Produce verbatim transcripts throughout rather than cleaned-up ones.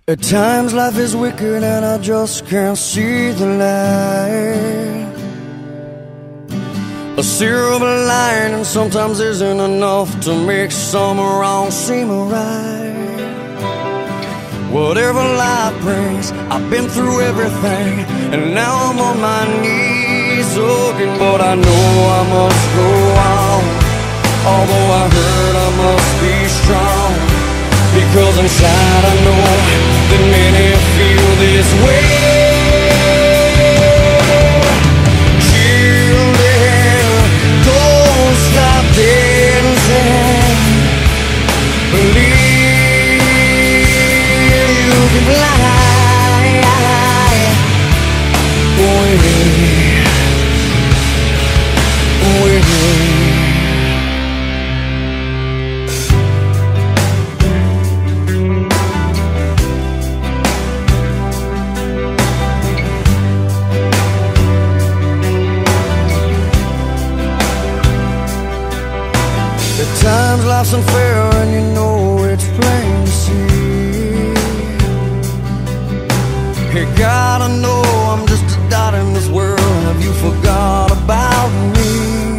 At times life is wicked and I just can't see the light. A silver lining sometimes isn't enough to make some wrong seem right. Whatever life brings, I've been through everything, and now I'm on my knees looking. But I know I must go on, although I heard I must be strong, because inside I know that many feel this way. Children, don't stop dancing. Believe you can fly away, away. Times life's unfair and you know it's plain to see. You gotta know I'm just a dot in this world. Have you forgot about me?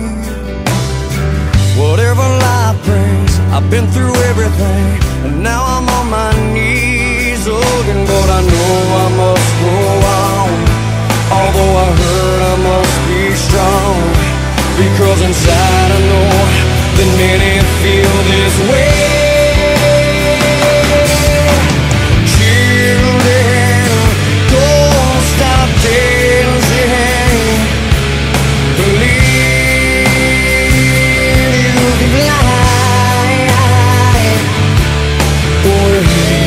Whatever life brings, I've been through everything, and now I'm on my knees looking. But I know I must go on, although I heard I must be strong, because inside I know that many feel this way. Children, don't stop dancing. Believe you can fly away.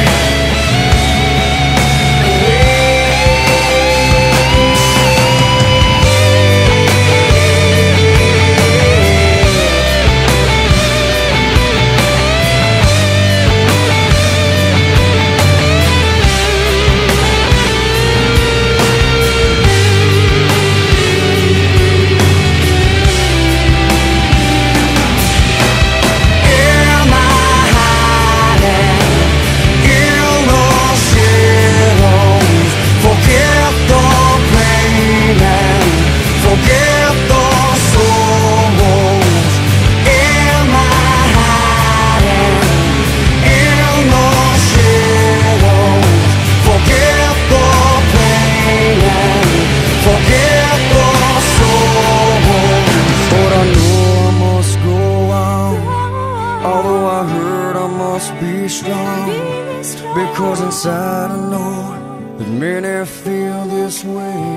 Be strong, because inside I know that many feel this way.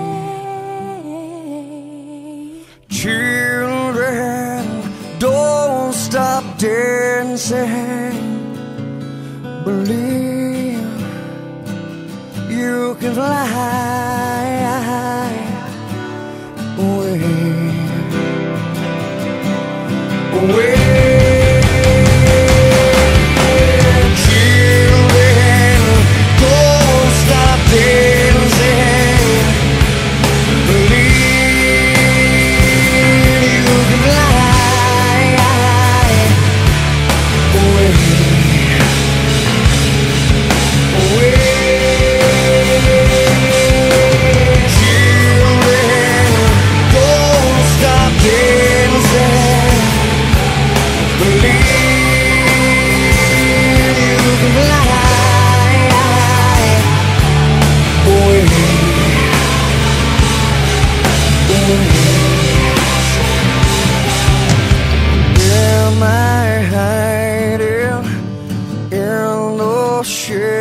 Children, don't stop dancing. Believe you can fly away, away. Am I hiding in the shadows?